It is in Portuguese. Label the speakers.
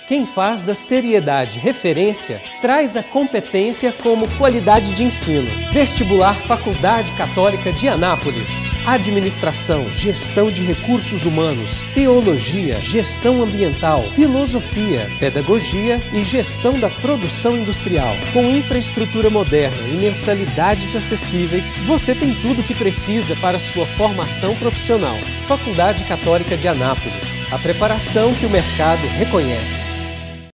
Speaker 1: Quem faz da seriedade referência, traz a competência como qualidade de ensino. Vestibular Faculdade Católica de Anápolis. Administração, gestão de recursos humanos, teologia, gestão ambiental, filosofia, pedagogia e gestão da produção industrial. Com infraestrutura moderna e mensalidades acessíveis, você tem tudo o que precisa para sua formação profissional. Faculdade Católica de Anápolis. A preparação que o mercado reconhece.